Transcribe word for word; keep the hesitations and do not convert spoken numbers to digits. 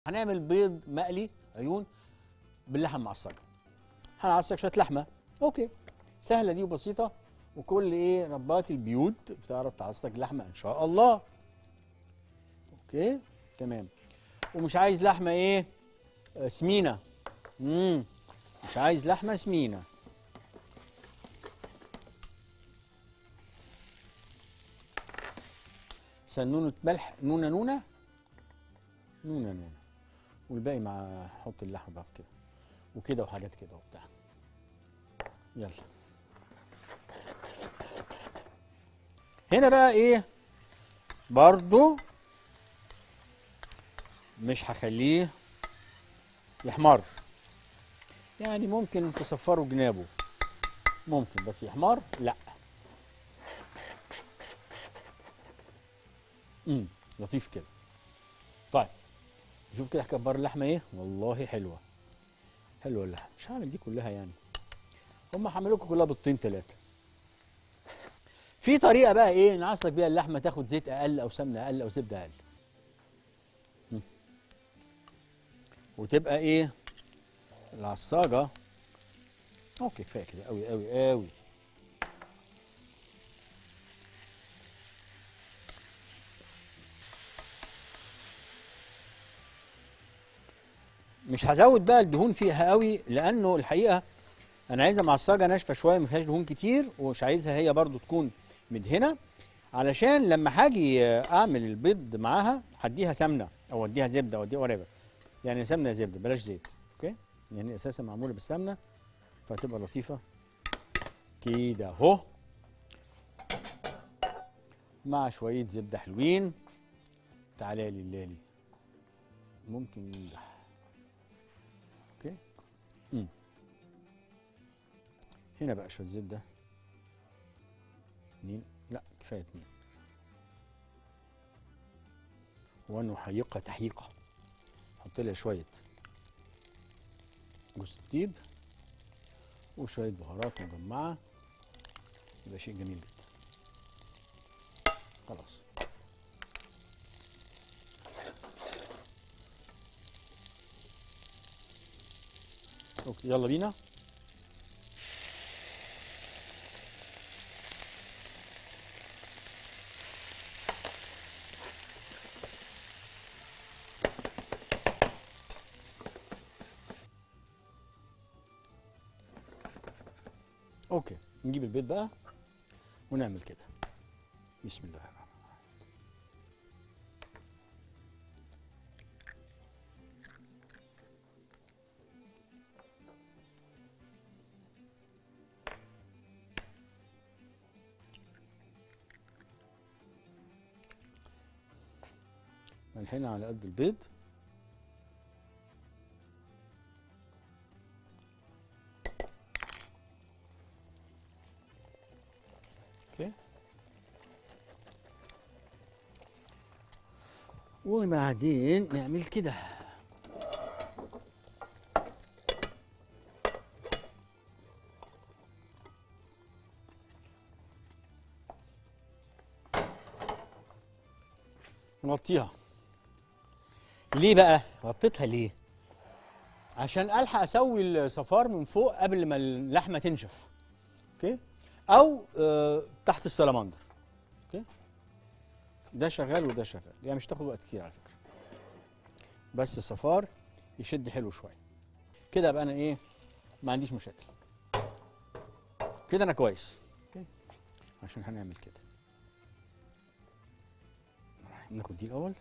هنعمل بيض مقلي عيون باللحم معصجه. هنعصج شويه لحمه، اوكي، سهله دي وبسيطه، وكل ايه ربات البيوت بتعرف تعصج لحمه ان شاء الله. اوكي تمام. ومش عايز لحمه ايه آه سمينه، امم مش عايز لحمه سمينه. سنونه ملح، نونه نونه نونه نونه، والباقي مع حط اللحمه بقى كده وكده وحاجات كده وبتاع. يلا هنا بقى ايه، برضو مش هخليه يحمر، يعني ممكن تصفروا جنابه، ممكن، بس يحمر لا. امم لطيف كده. طيب شوف كده كبار اللحمه ايه، والله حلوه حلوه اللحمه. مش هعمل دي كلها يعني، هم هعمل لكم كلها بيضتين ثلاثه. في طريقه بقى ايه نعصلك بيها اللحمه تاخد زيت اقل او سمنه اقل او زبده اقل، مم. وتبقى ايه العصاجه. اوكي كفايه كده قوي قوي قوي. مش هزود بقى الدهون فيها قوي، لانه الحقيقه انا عايزها معصجه ناشفه شويه ما فيهاش دهون كتير، ومش عايزها هي برضو تكون مدهنه، علشان لما هاجي اعمل البيض معاها هديها سمنه او اديها زبده او اديها وريفر، يعني سمنه يا زبده بلاش زيت، اوكي، يعني اساسا معموله بالسمنه فهتبقى لطيفه كده اهو، مع شويه زبده حلوين. تعالى لي لالي ممكن ننجح، اوكي. امم هنا بقى شويه زبده، اتنين، لا كفايه اتنين، ونحيقها تحييقه. حط لها شويه جوز الطيب وشويه بهارات مجمعه، يبقى شيء جميل جدا. خلاص اوكي يلا بينا. اوكي نجيب البيض بقى ونعمل كده. بسم الله الرحمن الرحيم. ملحنا على قد البيض، اوكي، وبعدين نعمل كده. نغطيها. ليه بقى غطيتها ليه؟ عشان الحق اسوي الصفار من فوق قبل ما اللحمه تنشف، اوكي، او آه تحت السلمندر، اوكي. ده شغال وده شغال، يعني مش تاخد وقت كتير على فكره، بس الصفار يشد حلو شويه كده. ابقى انا ايه ما عنديش مشاكل كده، انا كويس، اوكي. عشان هنعمل كده ناخد دي الاول،